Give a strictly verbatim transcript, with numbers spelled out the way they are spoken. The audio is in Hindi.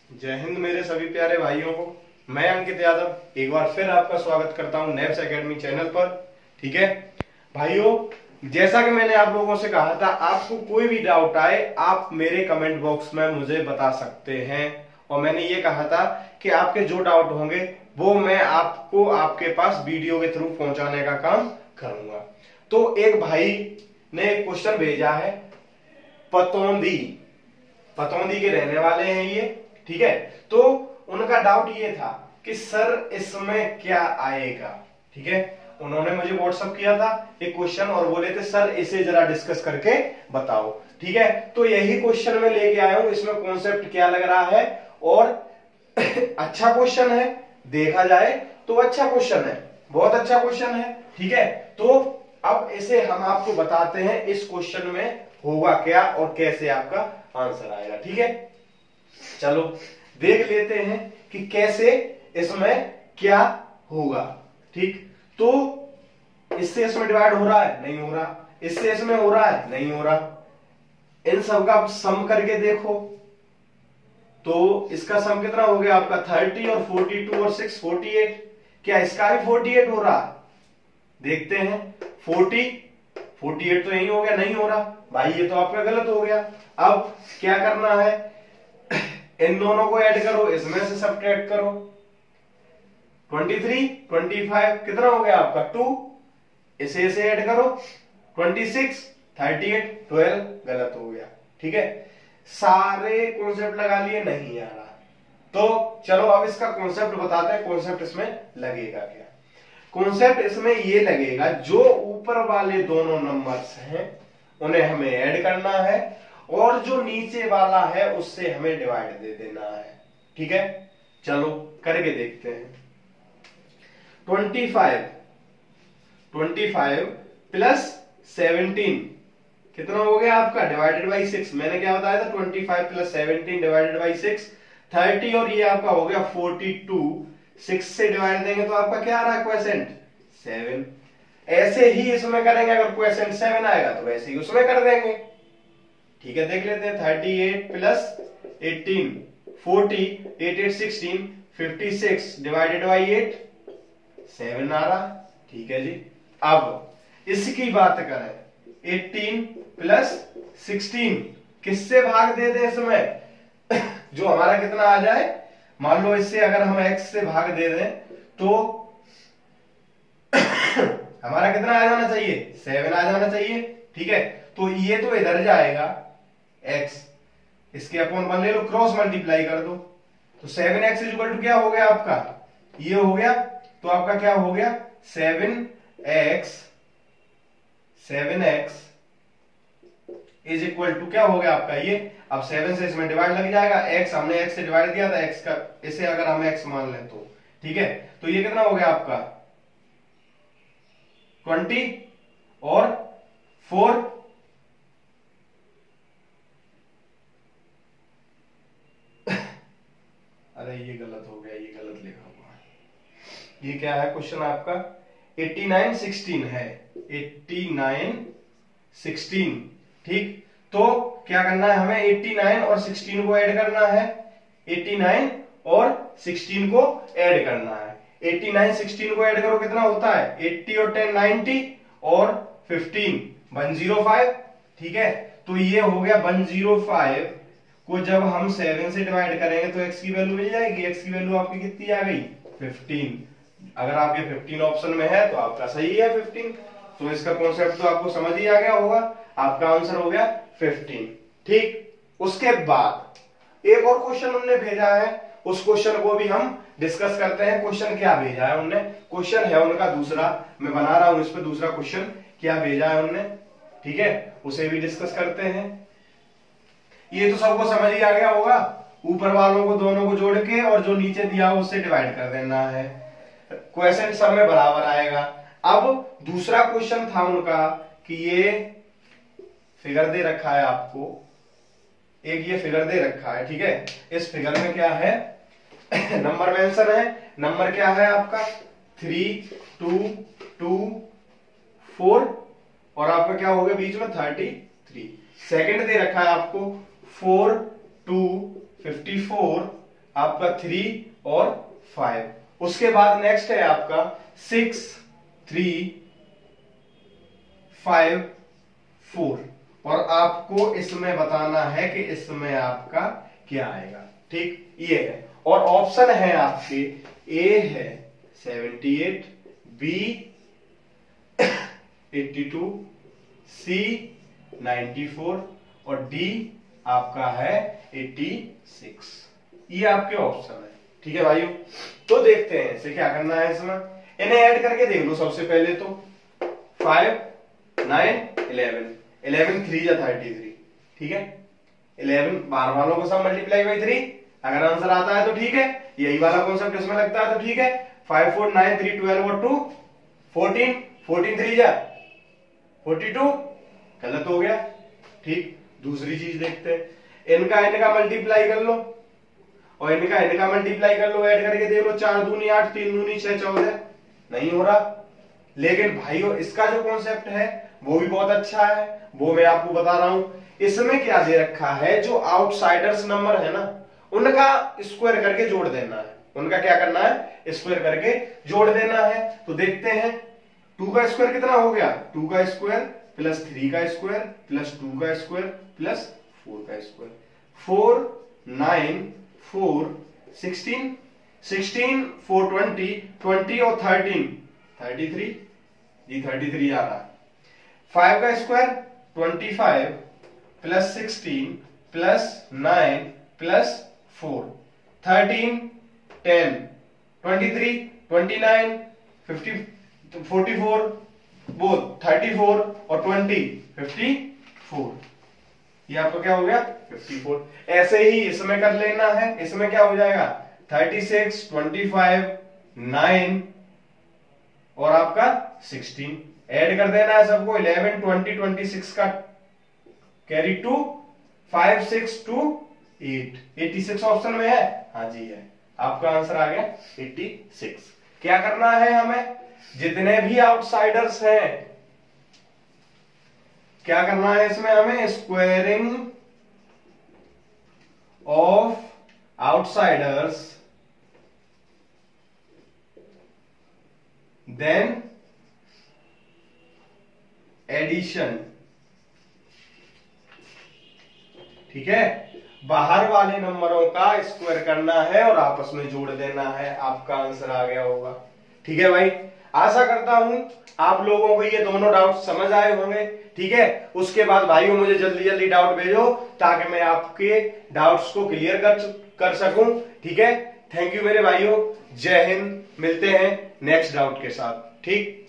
जय हिंद मेरे सभी प्यारे भाइयों को। मैं अंकित यादव एक बार फिर आपका स्वागत करता हूं नेव्स एकेडमी चैनल पर। ठीक है भाइयों, जैसा कि मैंने आप लोगों से कहा था, आपको कोई भी डाउट आए आप मेरे कमेंट बॉक्स में मुझे बता सकते हैं। और मैंने ये कहा था कि आपके जो डाउट होंगे वो मैं आपको आपके पास वीडियो के थ्रू पहुंचाने का काम करूंगा। तो एक भाई ने क्वेश्चन भेजा है, पतौंदी पतौंदी के रहने वाले हैं ये। ठीक है, तो उनका डाउट ये था कि सर इसमें क्या आएगा। ठीक है, उन्होंने मुझे व्हाट्सएप किया था एक क्वेश्चन और बोले थे सर इसे जरा डिस्कस करके बताओ। ठीक है, तो यही क्वेश्चन मैं लेके आया हूं। इसमें कॉन्सेप्ट क्या लग रहा है और अच्छा क्वेश्चन है, देखा जाए तो अच्छा क्वेश्चन है, बहुत अच्छा क्वेश्चन है। ठीक है, तो अब इसे हम आपको बताते हैं इस क्वेश्चन में होगा क्या और कैसे आपका आंसर आएगा। ठीक है, चलो देख लेते हैं कि कैसे इसमें क्या होगा। ठीक, तो इससे इसमें डिवाइड हो रहा है, नहीं हो रहा। इससे इसमें हो रहा है, नहीं हो रहा। इन सब का सम करके देखो तो इसका सम कितना हो गया आपका, थर्टी और फोर्टी टू और सिक्स फोर्टी एट। क्या इसका भी फोर्टी एट हो रहा है? देखते हैं। फोर्टी फोर्टी एट तो यही हो गया, नहीं हो रहा भाई, ये तो आपका गलत हो गया। अब क्या करना है, इन दोनों को ऐड करो, इसमें से सब्ट्रैक्ट करो। ट्वेंटी थ्री ट्वेंटी फाइव कितना हो गया आपका, टू। इसे इसे ऐड करो, twenty six thirty eight twelve, गलत हो गया। ठीक है, सारे कॉन्सेप्ट लगा लिए, नहीं आ रहा। तो चलो अब इसका कॉन्सेप्ट बताते हैं, कॉन्सेप्ट इसमें लगेगा क्या। कॉन्सेप्ट इसमें ये लगेगा, जो ऊपर वाले दोनों नंबर्स हैं उन्हें हमें ऐड करना है और जो नीचे वाला है उससे हमें डिवाइड दे देना है। ठीक है, चलो करके देखते हैं। Twenty five twenty five plus seventeen कितना हो गया आपका, डिवाइडेड बाई सिक्स। मैंने क्या बताया था, twenty five plus seventeen divided by six, thirty और ये आपका हो गया फोर्टी टू। सिक्स से डिवाइड देंगे तो आपका क्या आ रहा है, क्वोशिएंट सेवन। ऐसे ही इसमें करेंगे, अगर क्वोशिएंट सेवन आएगा तो वैसे ही उसमें कर देंगे। ठीक है, देख लेते हैं। Thirty eight plus eighteen forty, eight eight sixteen, fifty six divided by eight, seven आ रहा। ठीक है जी, अब इसकी बात करें, एटीन प्लस सिक्सटीन किससे भाग दे दे इसमें जो हमारा कितना आ जाए, मान लो इससे अगर हम x से भाग दे दें तो हमारा कितना आ जाना चाहिए, सेवन आ जाना चाहिए। ठीक है, तो ये तो इधर जाएगा x, इसके अपॉन वन ले लो, क्रॉस मल्टीप्लाई कर दो, तो सेवन एक्स इक्वल टू क्या हो गया आपका, ये हो गया। तो आपका क्या हो गया, seven x seven x is equal to क्या हो गया आपका ये। अब सेवन से इसमें डिवाइड लग जाएगा, x हमने x से डिवाइड दिया था, x का इसे अगर हम x मान लें तो ठीक है, तो ये कितना हो गया आपका ट्वेंटी और फोर, अरे ये गलत हो गया, ये गलत लिखा हुआ है। ये क्या है क्वेश्चन आपका, एटी नाइन सिक्सटीन है, एटी नाइन सिक्सटीन। ठीक, तो क्या करना है हमें, एटी नाइन और सिक्सटीन को ऐड करना है, एटी नाइन और सिक्सटीन को ऐड करना है। एटी नाइन सिक्सटीन को ऐड करो कितना होता है, एटी और टेन नाइंटी और फिफ्टीन वन जीरो फाइव। ठीक है, तो ये हो गया वन जीरो फाइव को जब हम सेवन से डिवाइड करेंगे तो x की वैल्यू मिल जाएगी। x की वैल्यू आपकी कितनी आ गई, फिफ्टीन। अगर आपके फिफ्टीन ऑप्शन में है तो आपका सही है फिफ्टीन। तो इसका कॉन्सेप्ट तो आपको समझ ही आ गया होगा, आपका आंसर हो गया फिफ्टीन। ठीक, उसके बाद एक और क्वेश्चन उन्होंने भेजा है, उस क्वेश्चन को भी हम डिस्कस करते हैं। क्वेश्चन क्या भेजा है उन्होंने, क्वेश्चन है उनका दूसरा, मैं बना रहा हूं इस पे दूसरा क्वेश्चन, क्या भेजा है उन्होंने। ठीक है, उसे भी डिस्कस करते हैं। ये तो सबको समझ ही आ गया होगा, ऊपर वालों को दोनों को जोड़ के और जो नीचे दिया हो उससे डिवाइड कर देना है, क्वेश्चन सब में बराबर आएगा। अब दूसरा क्वेश्चन था उनका कि ये फिगर दे रखा है आपको, एक ये फिगर दे रखा है। ठीक है, इस फिगर में क्या है, नंबर मेंशन है। नंबर क्या है आपका, थ्री टू टू फोर और आपका क्या हो गया बीच में थर्टी थ्री। सेकेंड दे रखा है आपको फोर टू फिफ्टी फोर आपका थ्री और फाइव। उसके बाद नेक्स्ट है आपका सिक्स थ्री फाइव फोर, और आपको इसमें बताना है कि इसमें आपका क्या आएगा। ठीक, ये है। और ऑप्शन है आपके, ए है seventy eight, B eighty two, C ninety four और डी आपका है एट्टी सिक्स। ये आपके ऑप्शन है। ठीक है भाइयों, तो देखते हैं इसे क्या करना है। इसमें इन्हें ऐड करके देख लो। सबसे पहले तो five nine eleven, eleven three या थर्टी थ्री। ठीक है, इलेवन बाहर वालों को सब मल्टीप्लाई बाई थ्री, अगर आंसर आता है तो ठीक है, यही वाला कॉन्सेप्ट इसमें लगता है तो ठीक है। Five four nine three twelve और टू फोर्टीन, फोर्टीन थ्री जा फोर्टी टू, गलत हो गया। ठीक, दूसरी चीज देखते हैं। इनका इनका मल्टीप्लाई कर लो और इनका इनका मल्टीप्लाई कर लो, ऐड करके देख लो। चार दूनी आठ, तीन दूनी छह, चौदह, नहीं हो रहा। लेकिन भाइयों इसका जो कॉन्सेप्ट है वो भी बहुत अच्छा है, वो मैं आपको बता रहा हूं। इसमें क्या दे रखा है, जो आउटसाइडर्स नंबर है ना, उनका स्क्वायर करके जोड़ देना है। उनका क्या करना है, स्क्वायर करके जोड़ देना है। तो देखते हैं, टू का स्क्वायर कितना हो गया, टू का स्क्वायर प्लस थ्री का स्क्वायर प्लस टू का स्क्वायर प्लस फोर का square. Four nine four sixteen, sixteen four twenty, twenty और थर्टीन थर्टी थ्री, जी थर्टी थ्री आ रहा है। फाइव का square twenty five plus sixteen plus nine plus four, thirteen ten, twenty three twenty nine fifty forty four, वो थर्टी फोर और ट्वेंटी फिफ्टी फोर। ये आपका क्या हो गया, फिफ्टी फोर। ऐसे ही इसमें कर लेना है। इसमें क्या हो जाएगा, thirty six, twenty five, nine और आपका सिक्सटीन। ऐड कर देना है सबको, इलेवन ट्वेंटी ट्वेंटी सिक्स का carry two, five six two eight, eighty six option में है, हाँ जी है। आपका आंसर आ गया एट्टी सिक्स। क्या करना है हमें, जितने भी आउटसाइडर्स हैं, क्या करना है इसमें हमें, squaring of outsiders then addition. ठीक है, बाहर वाले नंबरों का स्क्वायर करना है और आपस में जोड़ देना है। आपका आंसर आ गया होगा। ठीक है भाई, आशा करता हूं आप लोगों को ये दोनों डाउट समझ आए होंगे। ठीक है, उसके बाद भाइयों मुझे जल्दी जल्दी डाउट भेजो ताकि मैं आपके डाउट्स को क्लियर कर कर सकूं। ठीक है, थैंक यू मेरे भाइयों, जय हिंद। मिलते हैं नेक्स्ट डाउट के साथ। ठीक।